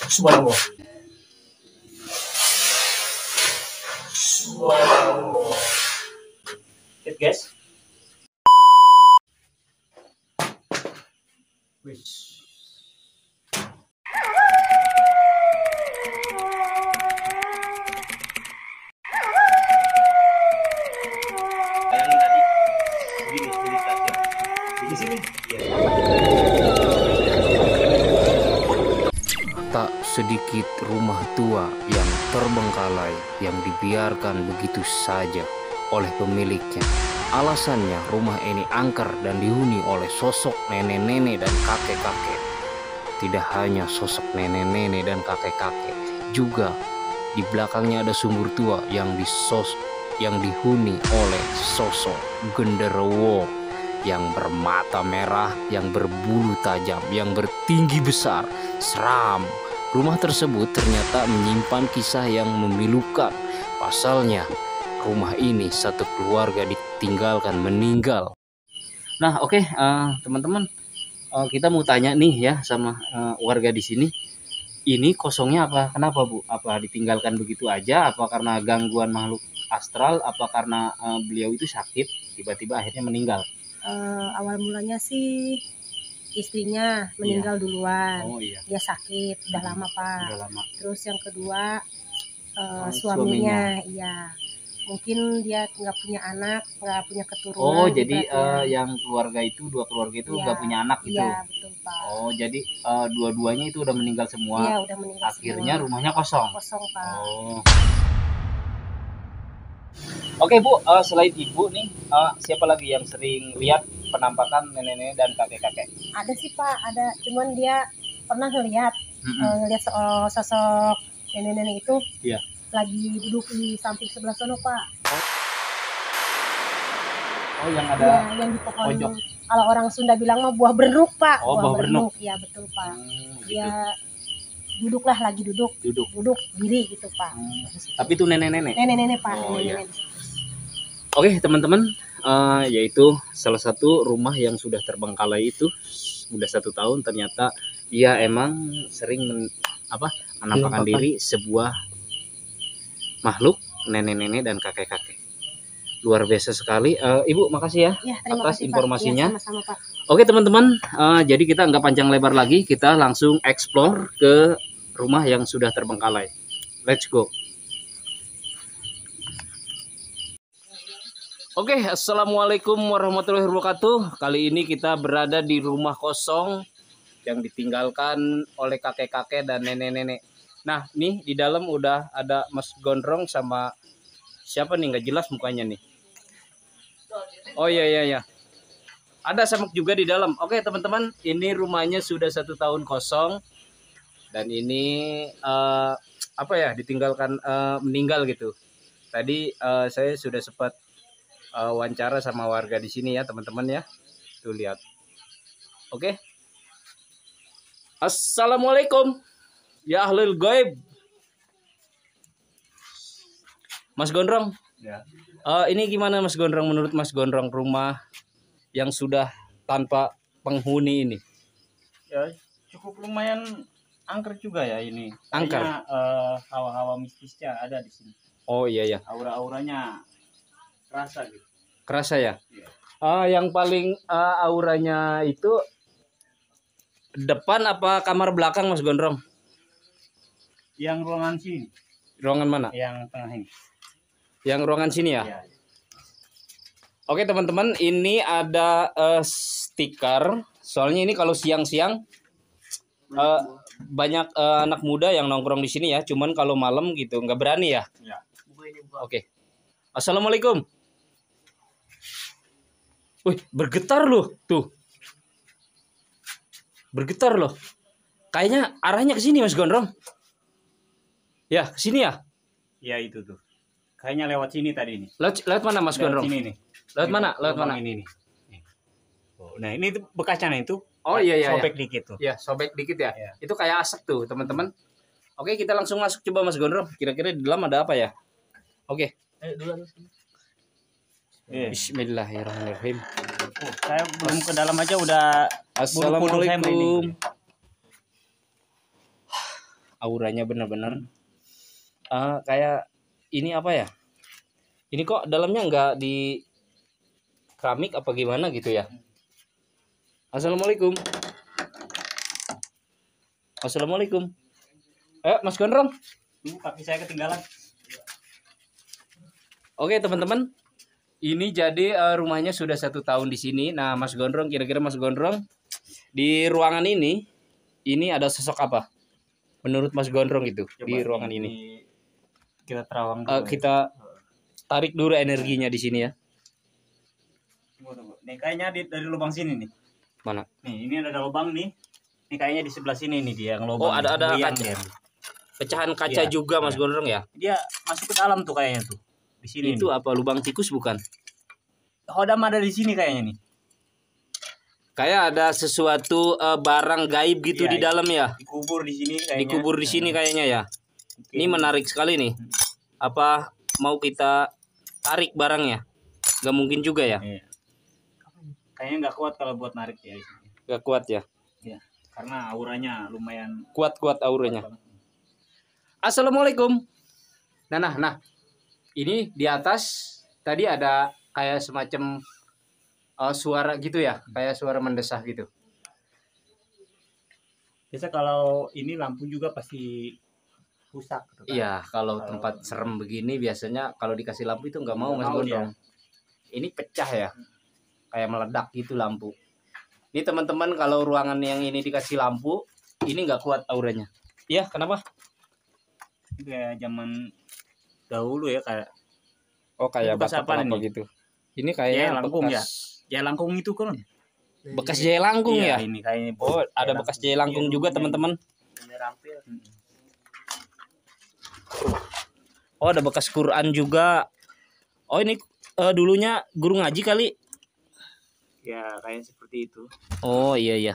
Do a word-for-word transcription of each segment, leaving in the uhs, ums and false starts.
Subhanallah. Subhanallah. Lihat guys. Wish. Di sini. Tak sedikit rumah tua yang terbengkalai yang dibiarkan begitu saja oleh pemiliknya. Alasannya rumah ini angker dan dihuni oleh sosok nenek-nenek dan kakek-kakek. Tidak hanya sosok nenek-nenek dan kakek-kakek, juga di belakangnya ada sumur tua yang disos yang dihuni oleh sosok genderuwo yang bermata merah, yang berbulu tajam, yang bertinggi besar, seram. Rumah tersebut ternyata menyimpan kisah yang memilukan. Pasalnya, rumah ini satu keluarga ditinggalkan meninggal. Nah, oke, okay, uh, teman-teman, uh, kita mau tanya nih ya sama uh, warga di sini. Ini kosongnya apa? Kenapa, Bu? Apa ditinggalkan begitu aja? Apa karena gangguan makhluk astral? Apa karena uh, beliau itu sakit, tiba-tiba akhirnya meninggal? Uh, awal mulanya sih istrinya meninggal iya. duluan, oh, iya. dia sakit, udah lama Pak. Udah lama. Terus yang kedua uh, oh, suaminya, suaminya, iya, mungkin dia nggak punya anak, nggak punya keturunan. Oh, jadi uh, yang keluarga itu dua keluarga itu nggak iya. punya anak gitu? Iya, betul Pak. Oh, jadi uh, dua-duanya itu udah meninggal semua. Iya, udah meninggal. Akhirnya semua. rumahnya kosong. Kosong Pak. Oh. Oke Bu, uh, selain Ibu nih, uh, siapa lagi yang sering lihat penampakan nenek-nenek dan kakek-kakek? Ada sih Pak, ada. Cuman dia pernah ngelihat, mm-hmm. uh, ngelihat uh, sosok nenek-nenek itu yeah. lagi duduk di samping sebelah sana Pak. Oh, oh yang ada ya, yang di pohon. Pojok. Kalau orang Sunda bilang mah buah berenuk Pak. Oh, buah berenuk. Iya betul Pak. Hmm, dia gitu. duduklah lagi duduk, duduk, duduk diri gitu Pak. Hmm. Tapi itu nenek-nenek. Nenek-nenek Pak. Oh, nenek-nenek. Iya. Oke teman-teman, uh, yaitu salah satu rumah yang sudah terbengkalai itu sudah satu tahun. Ternyata ia emang sering men, apa menampakkan diri sebuah makhluk nenek-nenek dan kakek-kakek. Luar biasa sekali. Uh, Ibu makasih ya, ya atas kasih, informasinya. Ya, sama-sama, Pak. Oke teman-teman, uh, jadi kita nggak panjang lebar lagi, kita langsung explore ke rumah yang sudah terbengkalai. Let's go. Oke, okay, assalamualaikum warahmatullahi wabarakatuh. Kali ini kita berada di rumah kosong yang ditinggalkan oleh kakek-kakek dan nenek-nenek. Nah, nih di dalam udah ada Mas Gondrong sama siapa nih? Nggak jelas mukanya nih. Oh iya iya ya. Ada Samak juga di dalam. Oke okay, teman-teman, ini rumahnya sudah satu tahun kosong dan ini uh, apa ya? Ditinggalkan uh, meninggal gitu. Tadi uh, saya sudah sempat Uh, wawancara sama warga di sini ya teman-teman ya. Tuh lihat. Oke. Okay. Assalamualaikum ya ahlul gaib. Mas Gondrong. Ya. Uh, ini gimana Mas Gondrong, menurut Mas Gondrong rumah yang sudah tanpa penghuni ini? Ya cukup lumayan angker juga ya ini. Angker. Uh, hawa-hawa mistisnya ada di sini. Oh iya ya. Aura-auranya kerasa gitu. Kerasa ya? Iya. Uh, yang paling uh, auranya itu depan apa kamar belakang Mas Gondrong? Yang ruangan sini. Ruangan mana? Yang tengah ini. Yang ruangan sini ya? Iya. Oke teman-teman, ini ada uh, stiker. Soalnya ini kalau siang-siang uh, banyak uh, anak muda yang nongkrong di sini ya. Cuman kalau malam gitu nggak berani ya? Iya. Oke. Assalamualaikum. Wih, bergetar loh, tuh. Bergetar loh. Kayaknya arahnya ke sini Mas Gondrong. Ya, ke sini ya? Ya itu tuh. Kayaknya lewat sini tadi nih. Lewat, lewat mana Mas lewat Gondrong? Sini nih. Lewat ini, mana? Lewat mana? Ini nih. Oh, nah, ini tuh bekasnya itu. Oh iya iya. Sobek iya. dikit tuh. Ya, sobek dikit ya. ya. Itu kayak asap tuh, teman-teman. Oke, kita langsung masuk coba Mas Gondrong. Kira-kira di dalam ada apa ya? Oke. Ayo duluan. Bismillahirrahmanirrahim. Oh, saya belum ke dalam aja udah Assalamualaikum. auranya benar-benar eh, kayak ini apa ya? Ini kok dalamnya nggak di keramik apa gimana gitu ya? Assalamualaikum. Assalamualaikum. Eh, Mas Gondrong. Ini kaki saya ketinggalan. Oke teman-teman, ini jadi eh, rumahnya sudah satu tahun di sini. Nah, Mas Gondrong, kira-kira Mas Gondrong di ruangan ini, ini ada sosok apa? Menurut Mas Gondrong itu Coba di ruangan ini? kita terawang Eh, dulu. kita tarik dulu energinya di sini ya. Tunggu, tunggu. Nih kayaknya di, dari lubang sini nih. Mana? Nih, ini ada lubang nih. Ini kayaknya di sebelah sini nih dia yang lubang. Oh, ada ada Goyang kaca. dia. Pecahan kaca Iya, juga Mas iya. Gondrong ya. Dia masuk ke dalam tuh kayaknya tuh. Di sini. Itu nih. apa? Lubang tikus bukan? Hodam ada di sini kayaknya nih. Kayak ada sesuatu eh, barang gaib gitu Iya, di iya. dalam ya. Dikubur di sini kayaknya. Dikubur di sini kayaknya ya. Oke. Ini menarik sekali nih. Apa mau kita tarik barangnya? Gak mungkin juga ya. Iya. Kayaknya nggak kuat kalau buat narik ya di sini. Gak kuat ya. Iya. Karena auranya lumayan Kuat-kuat auranya. kuat banget. Assalamualaikum. Nah, nah, nah. Ini di atas tadi ada kayak semacam uh, suara gitu ya, kayak suara mendesah gitu. Biasa kalau ini lampu juga pasti rusak gitu kan. Iya, kalau Kalau- tempat serem begini biasanya kalau dikasih lampu itu nggak mau Nggak Mas mau Gondrong. Ini pecah ya, kayak meledak gitu lampu. Ini teman-teman kalau ruangan yang ini dikasih lampu, ini nggak kuat auranya. Iya, kenapa? Ini kayak zaman dahulu ya kayak Oh, kayak Ini bekas batok apa kelapa ini? gitu. Ini kayak Jaya Langkung bekas ya langkung itu kan. bekas jaya langkung Iya, ya. ini kayaknya. Oh, ada bekas jaya langkung Iya, juga dulunya. teman-teman. Ini rampil. Oh, ada bekas Quran juga. Oh, ini eh, dulunya guru ngaji kali. Ya kayak seperti itu. Oh, iya iya.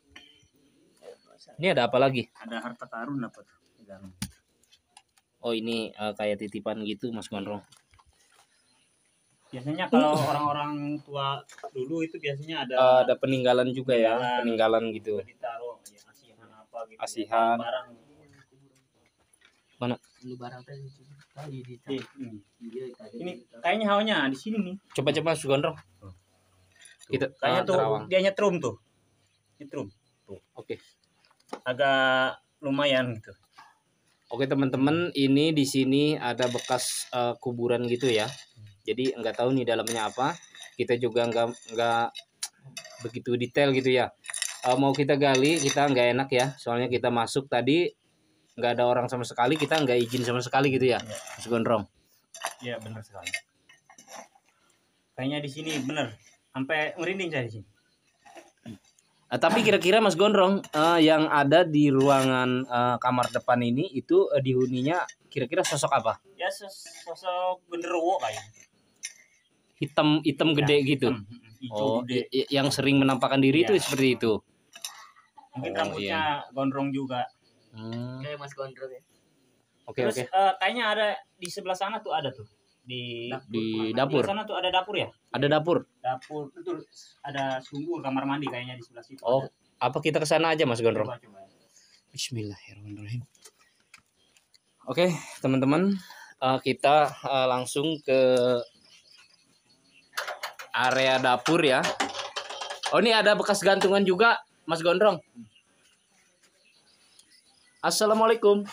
Ini ada apa lagi? Ada harta karun apa tuh di dalam. Oh, ini eh, kayak titipan gitu Mas Gondrong. Biasanya kalau orang-orang tua dulu itu biasanya ada Eh, ada peninggalan juga ya, Peninggalan. peninggalan gitu. ditaruh ya, asihan apa gitu. Asihan. Barang. Mana? Lu barang tadi tadi di Ih, ini. dia tadi. Ini kayaknya hawanya di sini nih. Coba-coba Mas Gondrong. Kita Kayaknya eh, tuh terawang. dia nyetrum tuh. Nyetrum. Oke. Agak lumayan gitu. Oke teman-teman, ini di sini ada bekas eh, kuburan gitu ya. Jadi nggak tahu nih dalamnya apa. Kita juga nggak nggak begitu detail gitu ya. Eh, mau kita gali, kita nggak enak ya. Soalnya kita masuk tadi nggak ada orang sama sekali, kita nggak izin sama sekali gitu ya, Iya. Mas Gondrong. Iya benar sekali. Kayaknya di sini bener. Sampai merinding saya di sini. Eh, tapi kira-kira Mas Gondrong eh, yang ada di ruangan eh, kamar depan ini itu eh, dihuninya kira-kira sosok apa? Ya sos- sosok genderuwo kayaknya. Hitam hitam gede gitu. Hitam, mm, hijau Oh, gede. i- i- yang sering menampakkan diri itu Iya. seperti itu. Mungkin Oh, rambutnya gondrong juga. Hmm, Kayak Mas Gondrong ya. Oke Terus oke. eh, kayaknya ada di sebelah sana tuh ada tuh. Di Di di dapur. sana tuh ada dapur ya. Ada dapur. Dapur itu ada sumur kamar mandi kayaknya di sebelah situ. Oh, ada. apa kita ke sana aja Mas Gondrong? Coba coba. Bismillahirrahmanirrahim. Oke, teman-teman, eh, kita eh, langsung ke area dapur ya. Oh, ini ada bekas gantungan juga, Mas Gondrong. Assalamualaikum.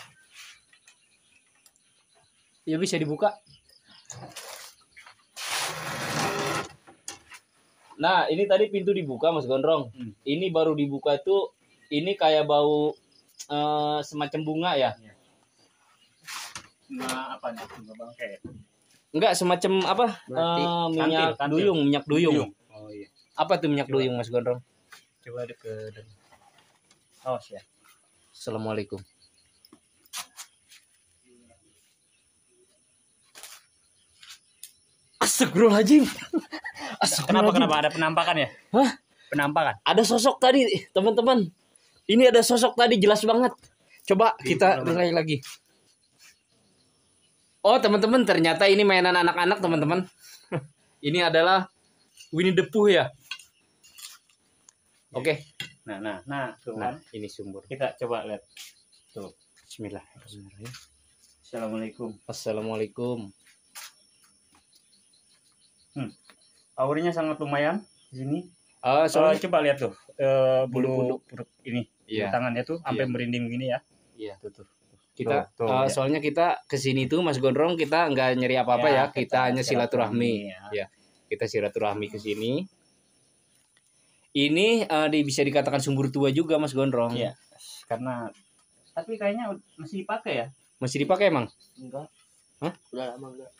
Ya bisa dibuka. Nah, ini tadi pintu dibuka, Mas Gondrong. Hmm. Ini baru dibuka itu, ini kayak bau eh, semacam bunga ya? Nah, apa nih? Coba Bang. Kayak Enggak, semacam apa? Berarti Eh, minyak kantil, kantil. duyung, minyak duyung. Oh iya. Apa tuh minyak Coba. duyung, Mas Gondrong? Coba deket. Oh ya. Assalamualaikum. Astagfirullahaladzim. Kenapa Astagfirullahaladzim. kenapa ada penampakan ya? Hah? Penampakan. Ada sosok tadi, teman-teman. Ini ada sosok tadi jelas banget. Coba kita nilai lagi. Oh, teman-teman, ternyata ini mainan anak-anak, teman-teman. Ini adalah Winnie the Pooh ya. Oke. Nah, nah, nah, tuh Nah, kan. ini sumber. Kita coba lihat. Tuh. Bismillahirrahmanirrahim. Assalamualaikum. Assalamualaikum. Hmm. Auranya sangat lumayan di sini. Ah, Soalnya soalnya coba lihat tuh eh, Bulu-bulu. bulu perut ini, Iya. bulu tangannya tuh sampai Iya. merinding gini ya. Iya. Tuh, tuh. kita Tuh, tuh, eh, ya. soalnya kita kesini tuh Mas Gondrong kita nggak nyari apa-apa ya, Ya, kita, hanya silaturahmi. ya. Ya, kita silaturahmi ke sini. Ini eh, di, bisa dikatakan sumber tua juga Mas Gondrong. Iya. Karena tapi kayaknya masih dipakai ya. Masih dipakai emang? Enggak. Hah? Udah lama enggak.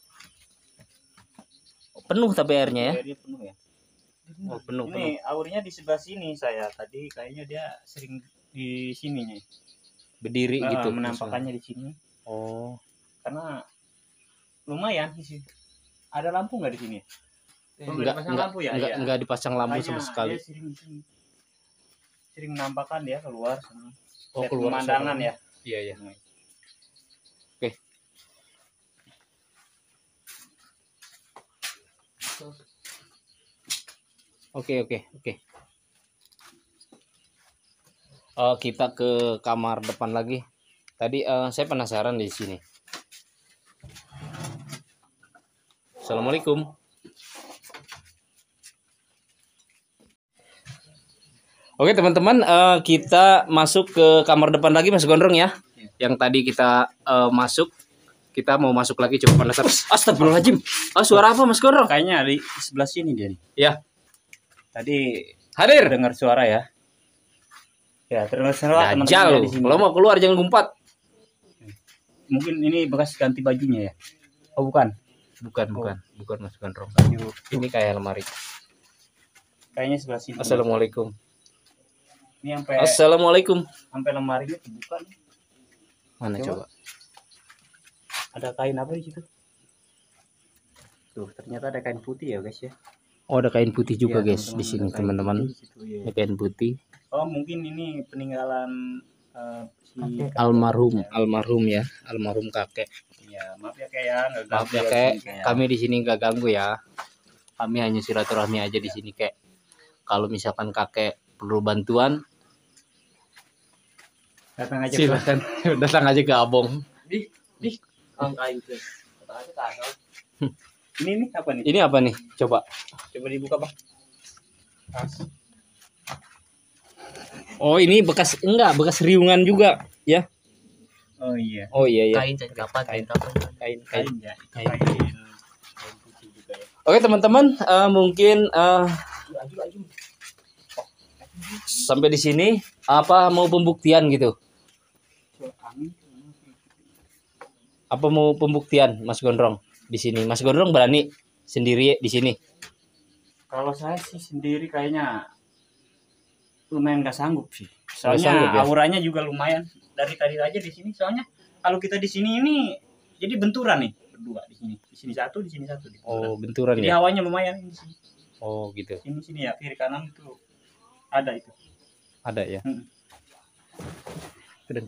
Penuh tapi airnya ya? Airnya penuh ya. Oh, penuh, penuh. Ini aurnya di sebelah sini saya. Tadi kayaknya dia sering di sininya. Berdiri Nah, gitu. menampakannya di sini. Oh. Karena lumayan di sini. Ada lampu nggak di sini? Oh, Enggak, dipasang enggak, lampu ya? enggak, Iya. enggak dipasang lampu Makanya sama sekali. Dia sering, sering, sering menampakkan dia keluar sana. Oh, Lihat keluar pemandangan sana. ya. Iya, iya. Nah, Oke, oke, oke. Eh, kita ke kamar depan lagi. Tadi eh, saya penasaran di sini. Assalamualaikum. Oke teman-teman, eh, kita masuk ke kamar depan lagi Mas Gondrong ya. Yang tadi kita eh, masuk, kita mau masuk lagi coba penasaran. Astagfirullahaladzim. Oh, suara apa Mas Gondrong? Kayaknya di sebelah sini dia nih. Ya, Tadi hadir. dengar suara ya. Ya, terdengar suara teman-teman Dajjal. di sini. Kalau mau keluar jangan gumpat. Mungkin ini bekas ganti bajunya ya. Oh, bukan. Bukan, bukan, bukan Mas Gondrong. Baju. Ini kayak lemari. Kayaknya sebelah sini. Assalamualaikum. Ini sampai Assalamualaikum. sampai lemarinya terbuka nih. Mana Coba. coba? Ada kain apa di situ? Tuh, ternyata ada kain putih ya, guys ya. Oh, ada kain putih juga Iya, guys di teman-teman, sini ada kain teman-teman. putih di situ, iya. Ada kain putih. Oh, mungkin ini peninggalan eh, si kakek Almarhum, ya. almarhum ya, almarhum kakek. Iya, maaf ya kayak ya, nggak Maaf ganggu ya di kek, sini, Kek. kami di sini nggak ganggu ya. Kami hanya silaturahmi aja di sini kek. Kalau misalkan kakek perlu bantuan, Datang aja. silakan datang aja ke Abong. Di di angka itu. Kata aja kagak. Ini nih apa nih? Ini apa nih? Coba. Coba dibuka, Bang. Tas. Oh, ini bekas enggak, bekas riungan juga ya. Oh iya. Oh iya ya. Kain kain kapan kain kapan. Kain, kain. Kain ya. Kain. Kain. Kain putih juga ya. Oke teman-teman, eh, mungkin eh, Aju aju. sampai di sini apa mau pembuktian gitu? Angin. Apa mau pembuktian Mas Gondrong di sini? Mas Gondrong berani sendiri di sini? Kalau saya sih sendiri kayaknya lumayan nggak sanggup sih. Nggak Soalnya sanggup ya? auranya juga lumayan dari tadi aja di sini. Soalnya kalau kita di sini ini jadi benturan nih berdua di sini. Di sini satu, di sini satu. Di Oh, benturan Jadi ya? hawanya lumayan di sini. Oh, gitu. Sini sini ya kiri kanan itu ada itu. Ada ya. Hmm. Keren.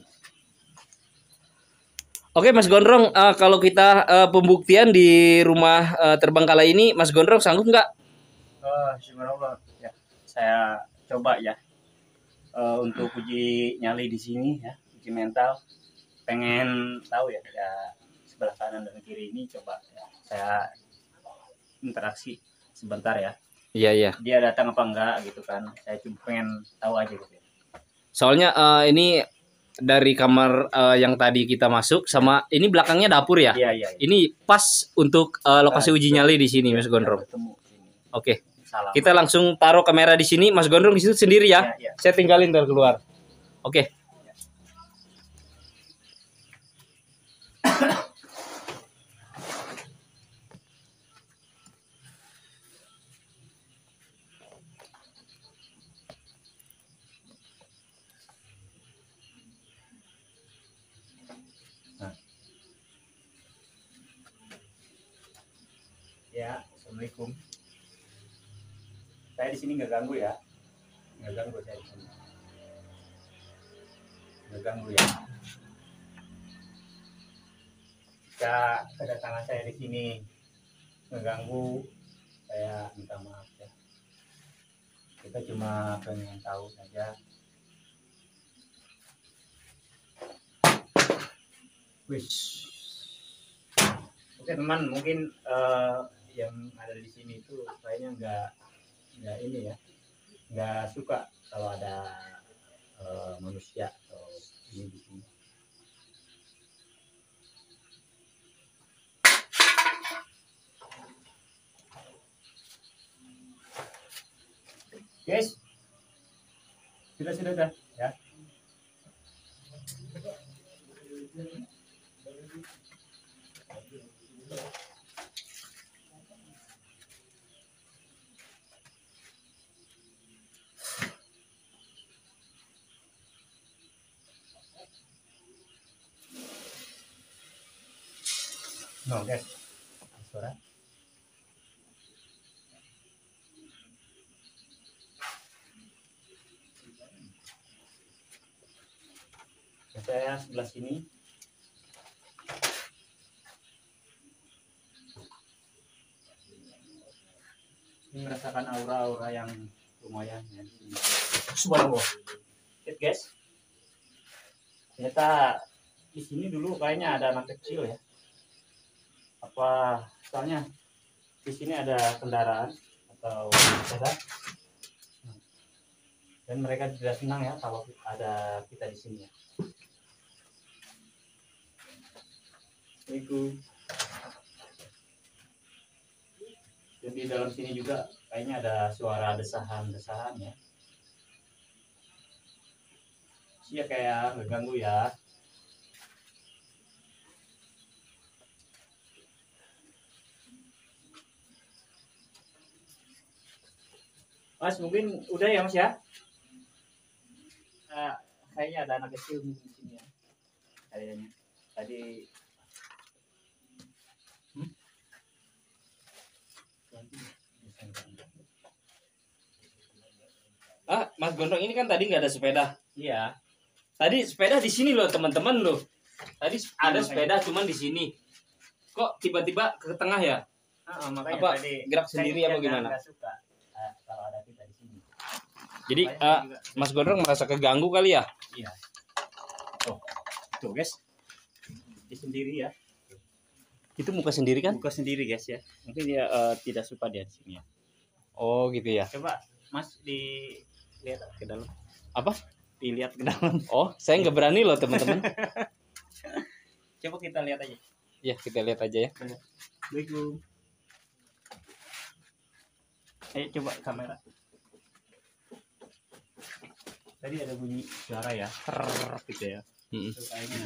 Oke Mas Gondrong, eh, kalau kita eh, pembuktian di rumah eh, Terbengkalai ini, Mas Gondrong sanggup nggak? Oh, subhanallah. Ya, saya coba ya eh, untuk uji nyali di sini ya, uji mental. Pengen tahu ya, ya sebelah kanan dan kiri ini coba ya, saya interaksi sebentar ya. Iya iya. Dia datang apa enggak gitu kan? Saya cuma pengen tahu aja gitu. Ya. Soalnya eh, ini dari kamar eh, yang tadi kita masuk sama ini belakangnya dapur ya. Iya iya. iya. Ini pas untuk eh, lokasi Nah, uji nyali di sini Mas Kita Gondrong. Ketemu sini. Oke. Salam. Kita langsung taruh kamera di sini, Mas Gondrong di situ sendiri ya. Ya, ya. Saya tinggalin ntar keluar. Oke. Ya, assalamualaikum. Saya di sini nggak ganggu ya, nggak ganggu saya di sini, nggak ganggu ya. Jika kedatangan saya di sini mengganggu, saya minta maaf ya. Kita cuma pengen tahu saja Wish. Oke teman, mungkin eh, yang ada di sini itu kayaknya nggak nggak ini ya, nggak suka kalau ada eh, manusia atau ini di sini. Guys, sudah sudah sudah ya. No, guys. Suara. Saya sebelah sini. Ini merasakan aura-aura yang lumayan ya. Subhanallah. Lihat guys. Ternyata di sini dulu kayaknya ada anak kecil ya. Apa soalnya di sini ada kendaraan atau sepeda. Dan mereka tidak senang ya kalau ada kita di sini ya. Assalamualaikum. Dan di dalam sini juga kayaknya ada suara desahan-desahan ya. Iya kayak ngeganggu ya. Mas mungkin udah ya Mas ya. Uh, kayaknya ada anak kecil di sini ya. Kayaknya tadi. Hmm? Ah, Mas Gondrong ini kan tadi nggak ada sepeda. Iya. Tadi sepeda di sini loh teman-teman loh. Tadi ada Makanya. sepeda cuman di sini. Kok tiba-tiba ke tengah ya? Ah, makanya Apa, tadi gerak sendiri saya apa gimana? nggak suka uh, kalau ada kita di sini. Jadi Makanya eh, saya juga- Mas Gondrong merasa keganggu kali ya? Iya. Tuh, tuh guys. Dia sendiri ya. Itu muka sendiri kan? Buka sendiri guys ya. Mungkin dia eh, tidak suka dia di sini ya. Oh gitu ya. Coba Mas dilihat ke dalam. Apa? Dilihat ke dalam. Oh, saya nggak berani loh teman-teman. Coba kita lihat aja. Ya kita lihat aja ya. Assalamualaikum. Ayo coba kamera. Tadi ada bunyi suara ya. Krrrr gitu ya. Mm-mm. Itu kayaknya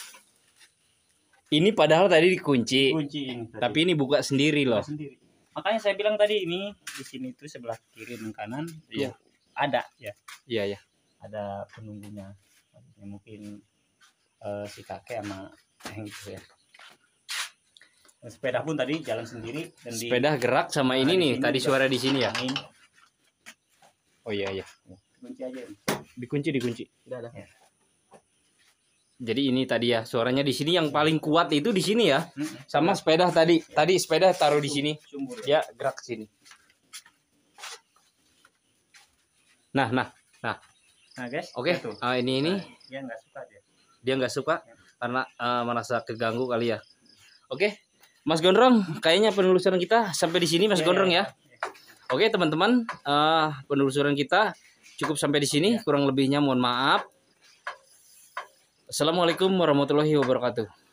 Ini padahal tadi dikunci, kunci ini tadi. tapi ini buka sendiri loh. sendiri. Makanya saya bilang tadi ini di sini tuh sebelah kiri dan kanan Iya. tuh ada ya. Iya ya. Ada penunggunya. Ya, mungkin eh, si kakek sama yang gitu ya. Dan sepeda pun tadi jalan sendiri dan di Sepeda gerak sama ini Nah, di nih. sini Tadi juga. suara di sini ya. angin. Oh iya iya. Kunci aja. Dikunci dikunci. Udah ada. Ya. Jadi ini tadi ya suaranya di sini yang paling kuat itu di sini ya. Mm-mm. Sama sepeda tadi. Tadi sepeda taruh di sini. Sumber ya. Dia gerak sini. Nah nah nah. Nah guys. Oke. lihat tuh. Ah, ini ini Nah, dia nggak suka dia. dia nggak suka karena eh, merasa keganggu kali ya. Oke. Mas Gondrong, kayaknya penelusuran kita sampai di sini Mas Iya, Gondrong iya, ya. Oke teman-teman, eh, penelusuran kita cukup sampai di sini. Kurang lebihnya mohon maaf. Assalamualaikum warahmatullahi wabarakatuh.